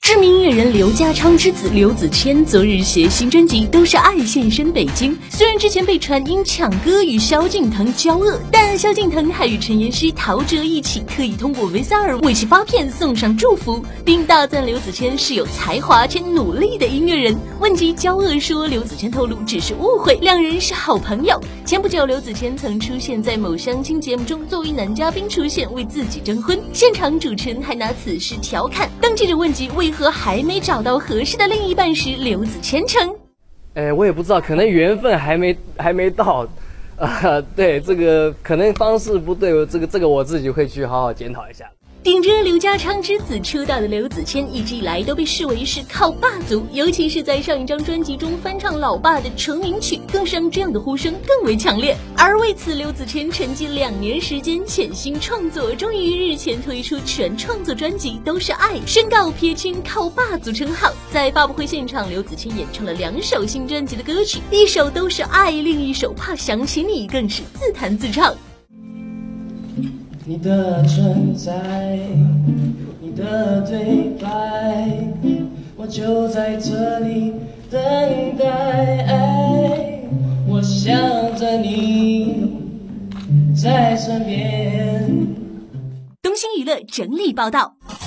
知名音乐人刘家昌之子刘子谦昨日携新专辑《都是爱》现身北京。虽然之前被传因抢歌与萧敬腾交恶，但萧敬腾还与陈妍希、陶喆一起特意通过 V3为其发片送上祝福，并大赞刘子谦是有才华且努力的音乐人。问及交恶说，刘子谦透露只是误会，两人是好朋友。前不久，刘子谦曾出现在某相亲节目中，作为男嘉宾出现，为自己征婚。现场主持人还拿此事调侃。当记者问及为何还没找到合适的另一半时，刘子谦称： 我也不知道，可能缘分还没到，对，这个可能方式不对，这个我自己会去好好检讨一下。 顶着刘家昌之子出道的刘子谦一直以来都被视为是靠爸族，尤其是在上一张专辑中翻唱老爸的成名曲，更是让这样的呼声更为强烈。而为此，刘子谦沉寂2年时间潜心创作，终于日前推出全创作专辑《都是爱》，宣告撇清靠爸族称号。在发布会现场，刘子谦演唱了2首新专辑的歌曲，一首《都是爱》，另一首《怕想起你》更是自弹自唱。 你的存在，你的对白，我就在这里等待。我想着你在身边。 东星娱乐整理报道。